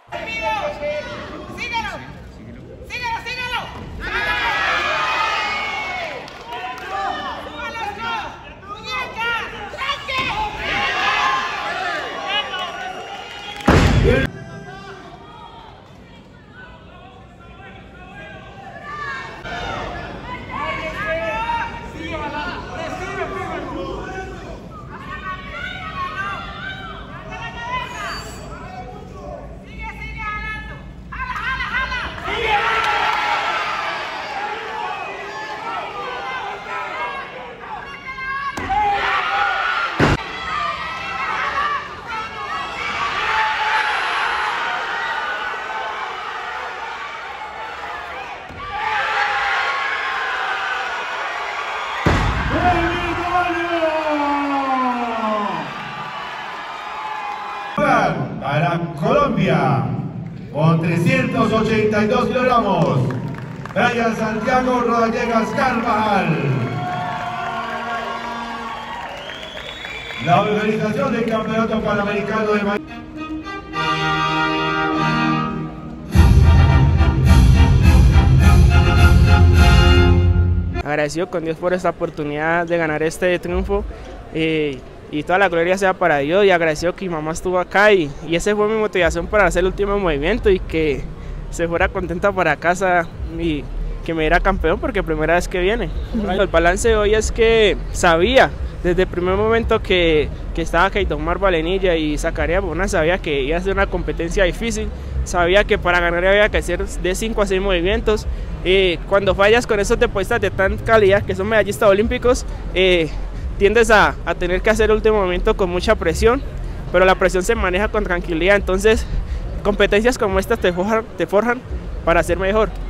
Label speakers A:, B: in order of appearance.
A: Para Colombia, con 382 kilogramos, Brian Santiago Rodallegas Carvajal. La organización del Campeonato Panamericano de Miami.
B: Agradecido con Dios por esta oportunidad de ganar este triunfo. Y toda la gloria sea para Dios, y agradecido que mi mamá estuvo acá y esa fue mi motivación para hacer el último movimiento y que se fuera contenta para casa y que me diera campeón porque primera vez que viene. El balance de hoy es que sabía desde el primer momento que estaba Keitomar Valenilla y Zacarías Bona, sabía que iba a ser una competencia difícil, sabía que para ganar había que hacer de 5 a 6 movimientos. Cuando fallas con esos deportistas de tan calidad que son medallistas olímpicos, tiendes a tener que hacer el último momento con mucha presión, pero la presión se maneja con tranquilidad. Entonces competencias como estas te forjan para ser mejor.